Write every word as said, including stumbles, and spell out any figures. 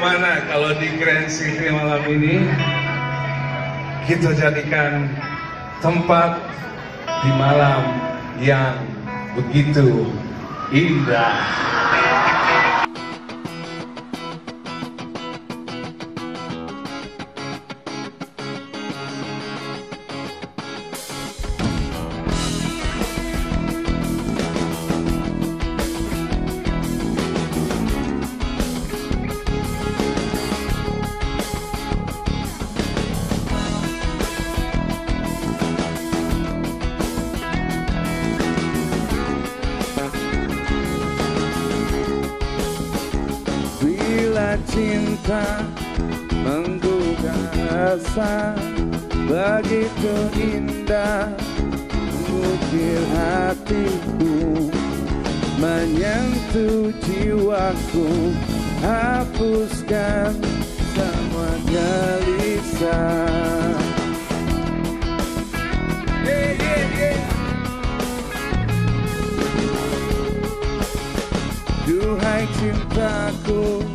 Bagaimana kalau di Grand City malam ini kita jadikan tempat di malam yang begitu indah. Cinta menggugah rasa begitu indah, mengukir hatiku, menyentuh jiwaku, hapuskan semua gelisah. Yeah, yeah, yeah. Duhai cintaku,